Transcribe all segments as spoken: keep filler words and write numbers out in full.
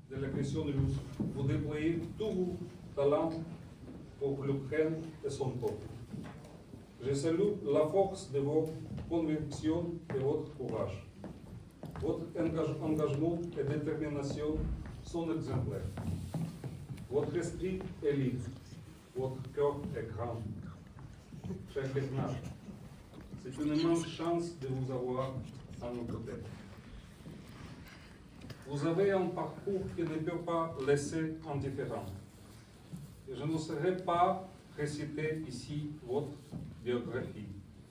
de l'agression russe, vous déployez tous vos talents pour l'Ukraine et son peuple. Je salue la force de vos convictions et votre courage. Votre engagement et détermination sont exemplaires. Votre esprit est libre. Votre cœur est grand. Cher Bernard, c'est une immense chance de vous avoir à nos côtés. Vous avez un parcours qui ne peut pas laisser indifférent. Je ne saurais pas réciter ici votre biographie.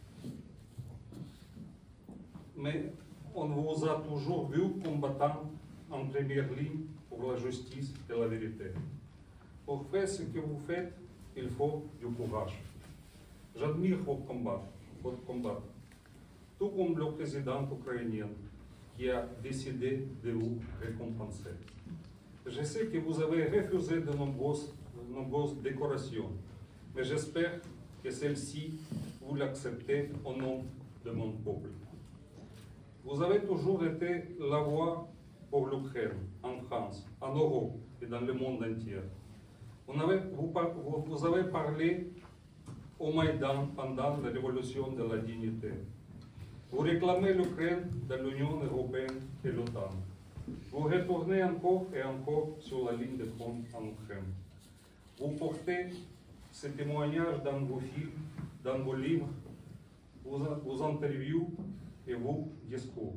Mais on vous a toujours vu combattant en première ligne pour la justice et la vérité. Pour faire ce que vous faites, il faut du courage. J'admire vos combats, votre combat, tout comme le président ukrainien qui a décidé de vous récompenser. Je sais que vous avez refusé de nombreuses, de nombreuses décorations, mais j'espère que celle-ci, vous l'acceptez au nom de mon peuple. Vous avez toujours été la voix pour l'Ukraine, en France, en Europe et dans le monde entier. Vous avez, vous, vous avez parlé au Maïdan pendant la révolution de la dignité. Vous réclamez l'Ukraine dans l'Union européenne et l'OTAN. Vous retournez encore et encore sur la ligne de front en Ukraine. Vous portez ces témoignages dans vos films, dans vos livres, vos, vos interviews et vos discours.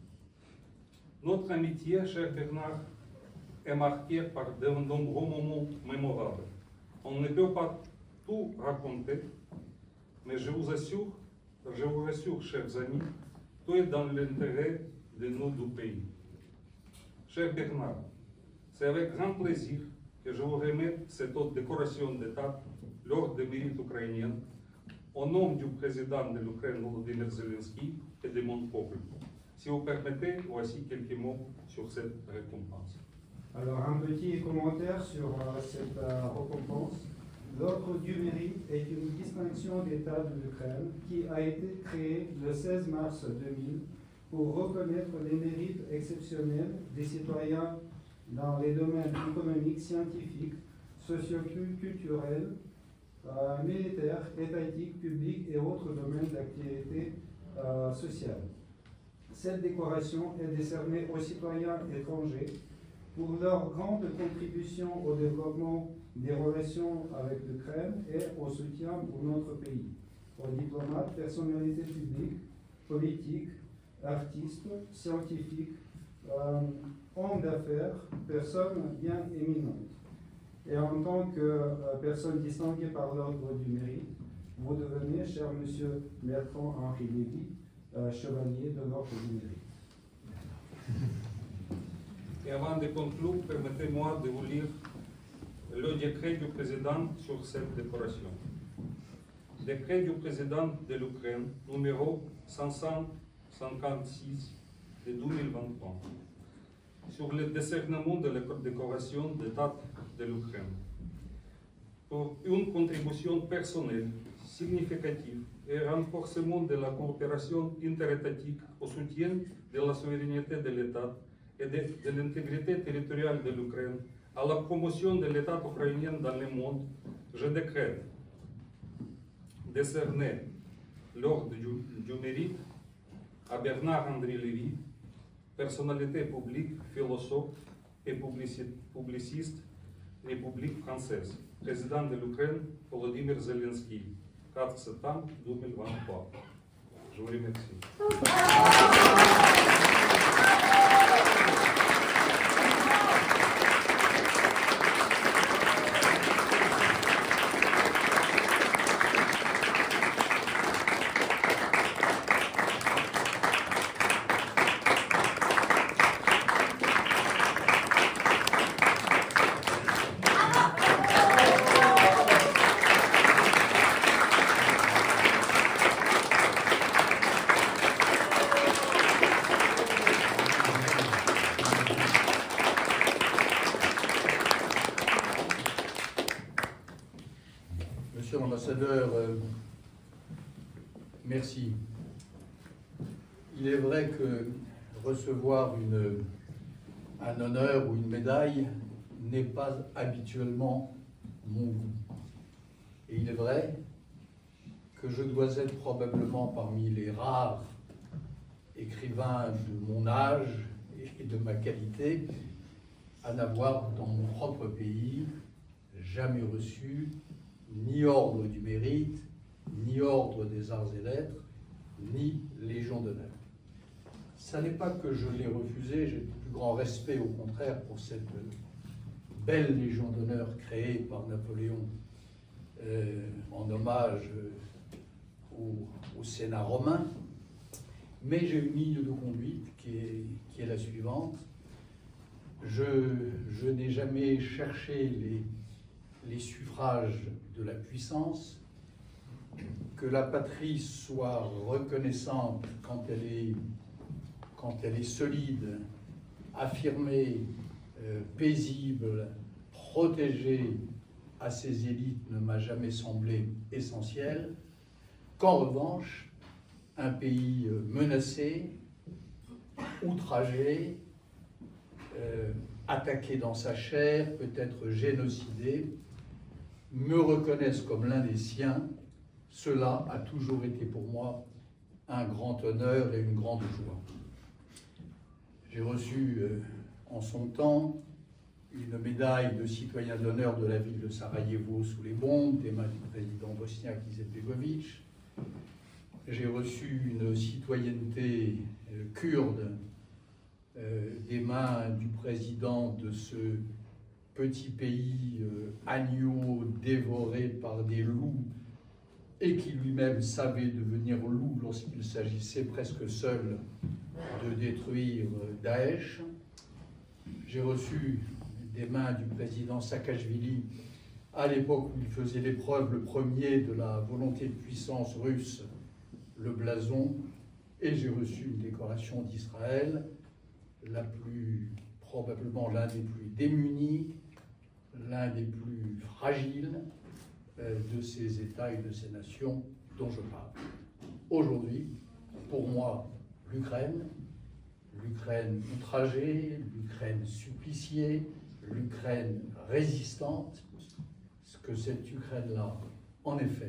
Notre amitié, cher Bernard, est marquée par de nombreux moments mémorables. On ne peut pas tout raconter, mais je vous assure, je vous rassure, chers amis, tout est dans l'intérêt de nos deux pays. Cher Bernard, c'est avec grand plaisir que je vous remets cette haute décoration d'État, l'Ordre des mérites ukrainien, au nom du président de l'Ukraine, Volodymyr Zelensky, et de mon peuple. Si vous permettez, voici quelques mots sur cette récompense. Alors, un petit commentaire sur euh, cette euh, récompense. L'Ordre du mérite est une distinction d'État de l'Ukraine qui a été créée le seize mars deux mille pour reconnaître les mérites exceptionnels des citoyens dans les domaines économiques, scientifiques, socio-culturels, euh, militaires, étatiques, publics et autres domaines d'activité euh, sociale. Cette décoration est décernée aux citoyens étrangers pour leur grande contribution au développement des relations avec l'Ukraine et au soutien pour notre pays, aux diplomates, personnalités publiques, politiques, artistes, scientifiques, euh, hommes d'affaires, personnes bien éminentes. Et en tant que euh, personne distinguée par l'Ordre du mérite, vous devenez, cher monsieur Bertrand-Henri Lévy, euh, chevalier de l'Ordre du mérite. Et avant de conclure, permettez-moi de vous lire le décret du président sur cette décoration. Décret du président de l'Ukraine, numéro cinq cent cinquante-six de deux mille vingt-trois, sur le décernement de la décoration d'État de l'Ukraine. Pour une contribution personnelle significative et renforcement de la coopération interétatique au soutien de la souveraineté de l'État et de, de l'intégrité territoriale de l'Ukraine, à la promotion de l'État ukrainien dans le monde, je décrète décerner l'Ordre du, du mérite à Bernard-Henri Lévy, personnalité publique, philosophe et publiciste, République française, président de l'Ukraine, Volodymyr Zelensky, quatre septembre deux mille vingt-trois. Je vous remercie. Monsieur l'ambassadeur, euh, merci. Il est vrai que recevoir une un honneur ou une médaille n'est pas habituellement mon goût. Et il est vrai que je dois être probablement parmi les rares écrivains de mon âge et de ma qualité à n'avoir dans mon propre pays jamais reçu ni ordre du mérite, ni ordre des arts et lettres, ni légion d'honneur. Ça n'est pas que je l'ai refusé, j'ai le plus grand respect au contraire pour cette belle légion d'honneur créée par Napoléon euh, en hommage au, au Sénat romain, mais j'ai une ligne de conduite qui est, qui est la suivante. Je, je n'ai jamais cherché les, les suffrages de la puissance, que la patrie soit reconnaissante quand elle est, quand elle est solide, affirmée, euh, paisible, protégée à ses élites ne m'a jamais semblé essentiel, qu'en revanche, un pays menacé, outragé, euh, attaqué dans sa chair, peut-être génocidé, me reconnaissent comme l'un des siens, cela a toujours été pour moi un grand honneur et une grande joie. J'ai reçu euh, en son temps une médaille de citoyen d'honneur de la ville de Sarajevo sous les bombes, des mains du président bosniaque Izetbegovic. J'ai reçu une citoyenneté euh, kurde euh, des mains du président de ce petit pays euh, agneau dévoré par des loups et qui lui-même savait devenir loup lorsqu'il s'agissait presque seul de détruire Daesh. J'ai reçu des mains du président Saakashvili à l'époque où il faisait l'épreuve, le premier, de la volonté de puissance russe, le blason, et j'ai reçu une décoration d'Israël, la plus, probablement l'un des plus démunis, l'un des plus fragiles euh, de ces États et de ces nations dont je parle. Aujourd'hui, pour moi, l'Ukraine, l'Ukraine outragée, l'Ukraine suppliciée, l'Ukraine résistante, ce que cette Ukraine-là, en effet,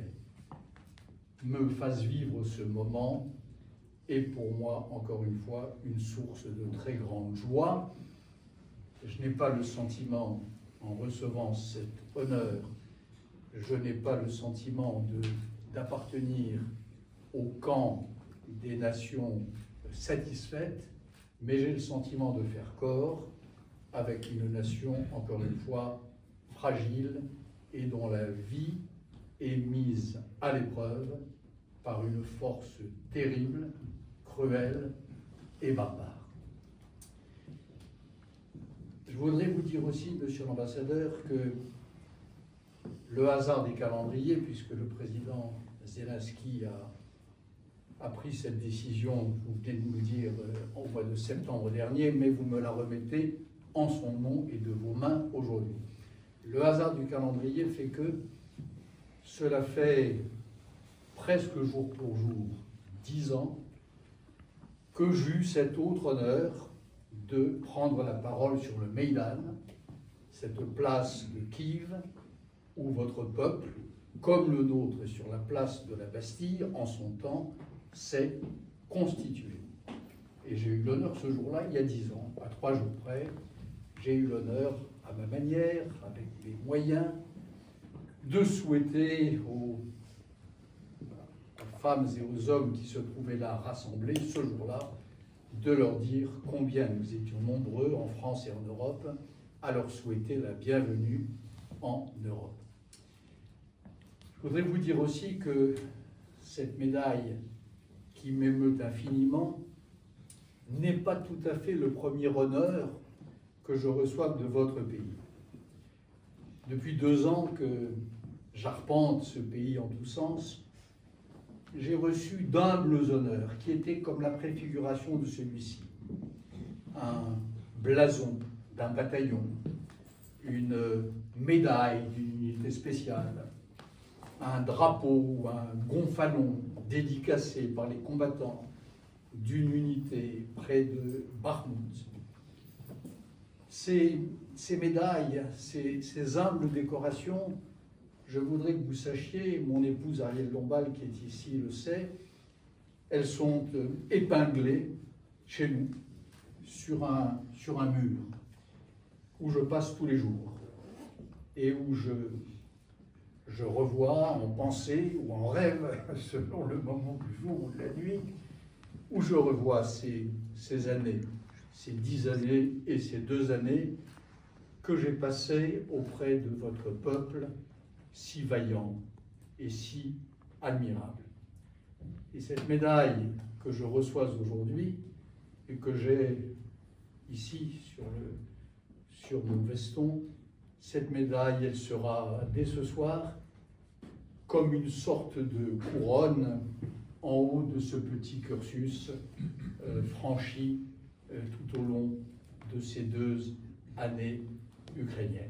me fasse vivre ce moment est pour moi, encore une fois, une source de très grande joie. Je n'ai pas le sentiment, en recevant cet honneur, je n'ai pas le sentiment de, d'appartenir au camp des nations satisfaites, mais j'ai le sentiment de faire corps avec une nation, encore une fois, fragile et dont la vie est mise à l'épreuve par une force terrible, cruelle et barbare. Je voudrais vous dire aussi, monsieur l'ambassadeur, que le hasard des calendriers, puisque le président Zelensky a, a pris cette décision, vous venez de nous le dire, euh, au mois de septembre dernier, mais vous me la remettez en son nom et de vos mains aujourd'hui. Le hasard du calendrier fait que cela fait presque jour pour jour, dix ans, que j'eus cet autre honneur de prendre la parole sur le Maïdan, cette place de Kiev, où votre peuple, comme le nôtre sur la place de la Bastille, en son temps, s'est constitué. Et j'ai eu l'honneur ce jour-là, il y a dix ans, à trois jours près, j'ai eu l'honneur, à ma manière, avec les moyens, de souhaiter aux femmes et aux hommes qui se trouvaient là rassemblés ce jour-là, de leur dire combien nous étions nombreux en France et en Europe à leur souhaiter la bienvenue en Europe. Je voudrais vous dire aussi que cette médaille qui m'émeut infiniment n'est pas tout à fait le premier honneur que je reçoive de votre pays. Depuis deux ans que j'arpente ce pays en tous sens, j'ai reçu d'humbles honneurs qui étaient comme la préfiguration de celui-ci. Un blason d'un bataillon, une médaille d'une unité spéciale, un drapeau, un gonfalon dédicacé par les combattants d'une unité près de Bakhmout, Ces, ces médailles, ces, ces humbles décorations, je voudrais que vous sachiez, mon épouse Ariel Dombal, qui est ici, le sait, elles sont euh, épinglées chez nous sur un, sur un mur où je passe tous les jours et où je, je revois en pensée ou en rêve, selon le moment du jour ou de la nuit, où je revois ces, ces années, ces dix années et ces deux années que j'ai passées auprès de votre peuple si vaillant et si admirable. Et cette médaille que je reçois aujourd'hui et que j'ai ici sur, le, sur mon veston, cette médaille, elle sera dès ce soir comme une sorte de couronne en haut de ce petit cursus euh, franchi euh, tout au long de ces deux années ukrainiennes.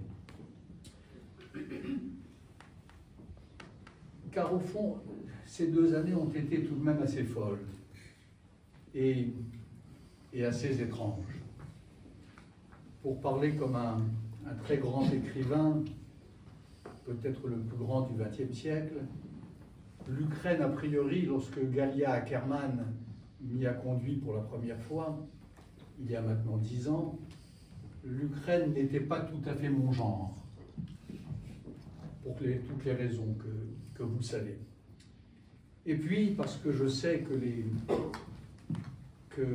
Car au fond, ces deux années ont été tout de même assez folles et, et assez étranges. Pour parler comme un, un très grand écrivain, peut-être le plus grand du vingtième siècle, l'Ukraine, a priori, lorsque Galia Ackerman m'y a conduit pour la première fois, il y a maintenant dix ans, l'Ukraine n'était pas tout à fait mon genre, pour les, toutes les raisons que, que vous savez. Et puis, parce que je sais que les, que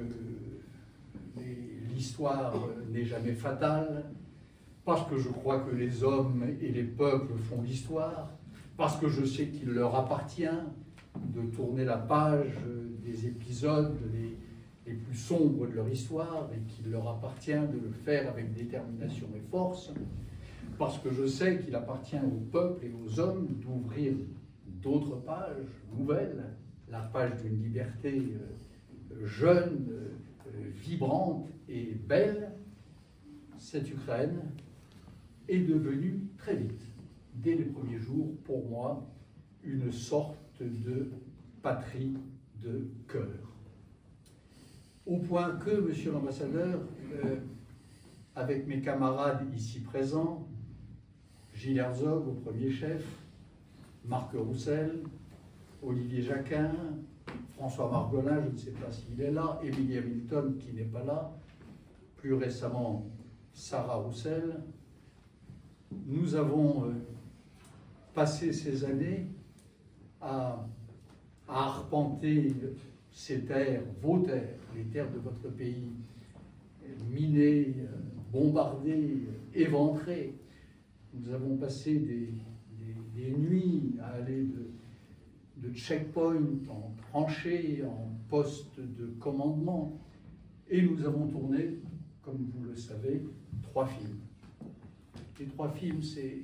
l'histoire n'est jamais fatale, parce que je crois que les hommes et les peuples font l'histoire, parce que je sais qu'il leur appartient de tourner la page des épisodes les, les plus sombres de leur histoire et qu'il leur appartient de le faire avec détermination et force, parce que je sais qu'il appartient au peuple et aux hommes d'ouvrir d'autres pages nouvelles, la page d'une liberté jeune, vibrante et belle. Cette Ukraine est devenue très vite, dès les premiers jours, pour moi, une sorte de patrie de cœur. Au point que, monsieur l'ambassadeur, euh, avec mes camarades ici présents, Gilles Herzog au premier chef, Marc Roussel, Olivier Jacquin, François Margolin, je ne sais pas s'il est là, Émilie Hamilton qui n'est pas là, plus récemment Sarah Roussel, nous avons euh, passé ces années à, à arpenter ces terres, vos terres, les terres de votre pays, minées, bombardées, éventrées. Nous avons passé des, des, des nuits à aller de, de checkpoint en tranchée, en poste de commandement. Et nous avons tourné, comme vous le savez, trois films. Les trois films, c'est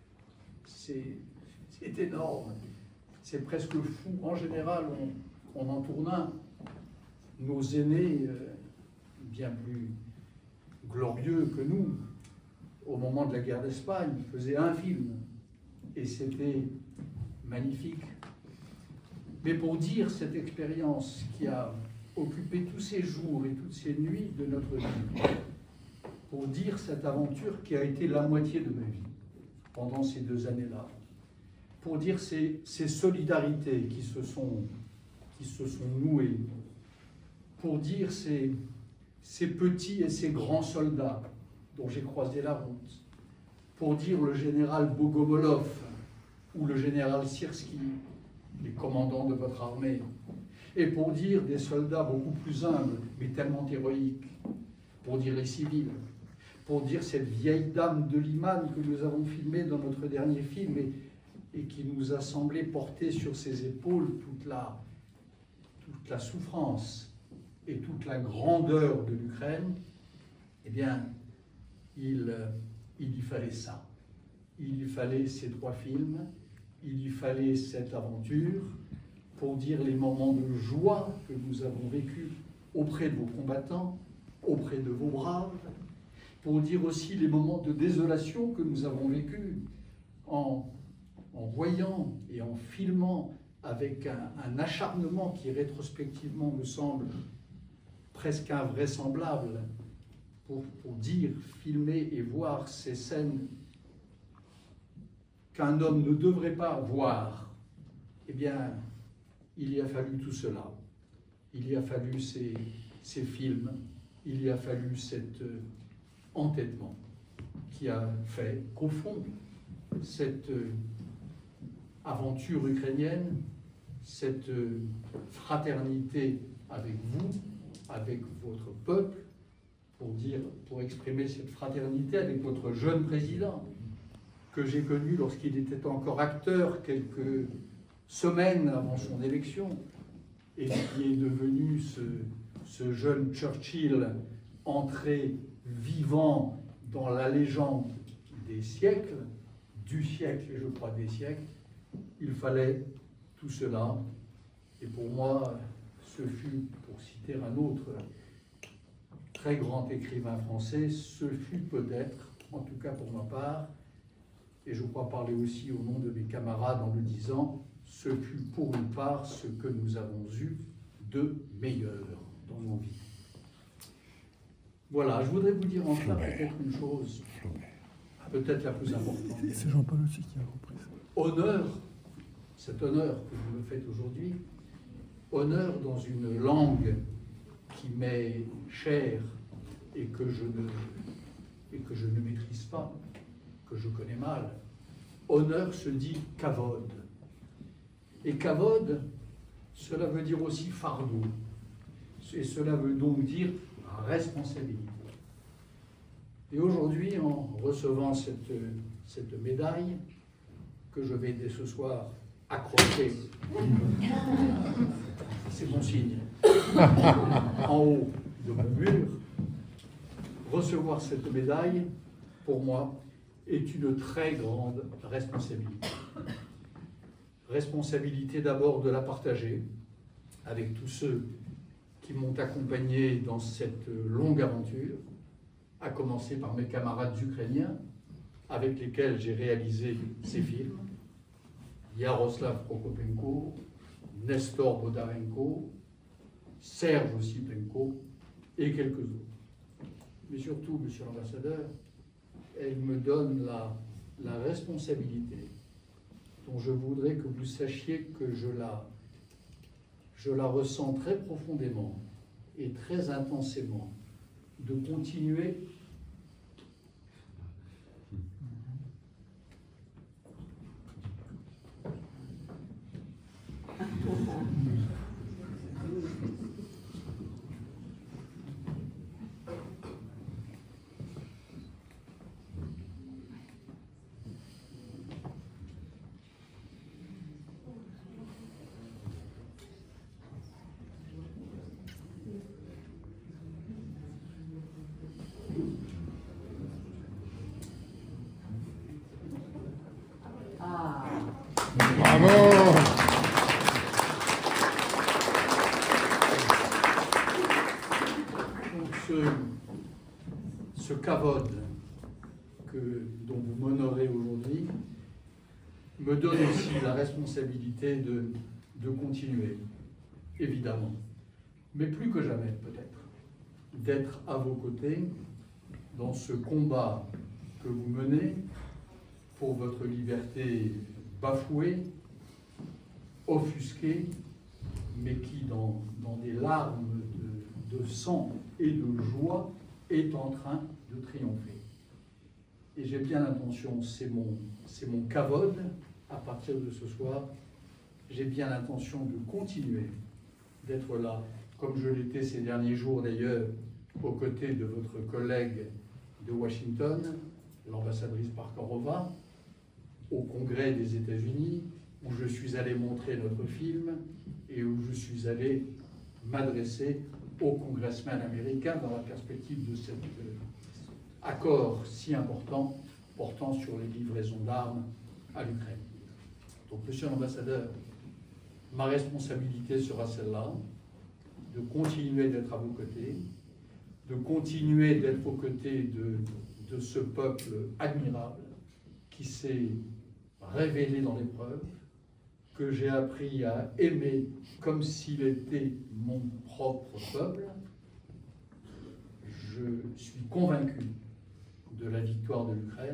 c'est énorme, c'est presque fou. En général, on, on en tourne un. Nos aînés, euh, bien plus glorieux que nous, au moment de la guerre d'Espagne, faisaient un film. Et c'était magnifique. Mais pour dire cette expérience qui a occupé tous ces jours et toutes ces nuits de notre vie, pour dire cette aventure qui a été la moitié de ma vie, pendant ces deux années-là, pour dire ces, ces solidarités qui se sont, qui se sont nouées, pour dire ces, ces petits et ces grands soldats dont j'ai croisé la route, pour dire le général Bogomolov ou le général Sirski, les commandants de votre armée, et pour dire des soldats beaucoup plus humbles, mais tellement héroïques, pour dire les civils, pour dire cette vieille dame de Liman que nous avons filmée dans notre dernier film et, et qui nous a semblé porter sur ses épaules toute la, toute la souffrance et toute la grandeur de l'Ukraine, eh bien, il, il y fallait ça. Il lui fallait ces trois films, il lui fallait cette aventure pour dire les moments de joie que nous avons vécus auprès de vos combattants, auprès de vos braves, pour dire aussi les moments de désolation que nous avons vécus en, en voyant et en filmant avec un, un acharnement qui rétrospectivement me semble presque invraisemblable, pour, pour dire, filmer et voir ces scènes qu'un homme ne devrait pas voir, eh bien, il y a fallu tout cela. Il y a fallu ces, ces films, il y a fallu cet euh, entêtement qui a fait qu'au fond, cette euh, aventure ukrainienne, cette euh, fraternité avec vous, avec votre peuple, pour dire, pour exprimer cette fraternité avec votre jeune président, que j'ai connu lorsqu'il était encore acteur quelques semaines avant son élection, et qui est devenu ce, ce jeune Churchill entré vivant dans la légende des siècles, du siècle et je crois des siècles. Il fallait tout cela, et pour moi, ce fut, pour citer un autre très grand écrivain français, ce fut peut-être, en tout cas pour ma part, et je crois parler aussi au nom de mes camarades en le disant, ce fut pour une part ce que nous avons eu de meilleur dans nos vies. Voilà, je voudrais vous dire enfin peut-être une chose, peut-être la plus importante. C'est Jean-Paul aussi qui a repris ça. Honneur, cet honneur que vous me faites aujourd'hui, honneur dans une langue qui m'est chère et que je ne, et que je ne maîtrise pas, que je connais mal. Honneur se dit kavod. Et kavod, cela veut dire aussi fardeau. Et cela veut donc dire responsabilité. Et aujourd'hui, en recevant cette, cette médaille, que je vais dès ce soir accrocher, c'est mon signe, en haut de mon mur, recevoir cette médaille, pour moi, est une très grande responsabilité. Responsabilité d'abord de la partager avec tous ceux qui m'ont accompagné dans cette longue aventure, à commencer par mes camarades ukrainiens, avec lesquels j'ai réalisé ces films, Yaroslav Prokopenko, Nestor Bodarenko, Serge Osipenko et quelques autres. Mais surtout, monsieur l'ambassadeur, elle me donne la, la responsabilité dont je voudrais que vous sachiez que je la, je la ressens très profondément et très intensément, de continuer Bravo! Donc ce, ce kavod que, dont vous m'honorez aujourd'hui me donne aussi la responsabilité de, de continuer, évidemment, mais plus que jamais peut-être, d'être à vos côtés dans ce combat que vous menez pour votre liberté bafouée, offusquée, mais qui, dans, dans des larmes de, de sang et de joie, est en train de triompher. Et j'ai bien l'intention, c'est mon, c'est mon kavod, à partir de ce soir, j'ai bien l'intention de continuer d'être là, comme je l'étais ces derniers jours d'ailleurs, aux côtés de votre collègue de Washington, l'ambassadrice Parkarova, au Congrès des États-Unis, où je suis allé montrer notre film et où je suis allé m'adresser aux congressmen américains dans la perspective de cet euh, accord si important portant sur les livraisons d'armes à l'Ukraine. Donc, monsieur l'ambassadeur, ma responsabilité sera celle-là, de continuer d'être à vos côtés, de continuer d'être aux côtés de, de ce peuple admirable qui s'est révélé dans l'épreuve, que j'ai appris à aimer comme s'il était mon propre peuple. je suis convaincu de la victoire de l'Ukraine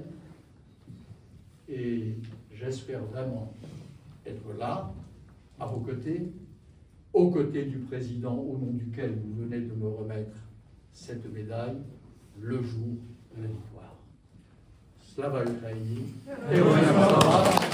et j'espère vraiment être là, à vos côtés, aux côtés du président au nom duquel vous venez de me remettre cette médaille, le jour de la victoire. Slava Ukraini, et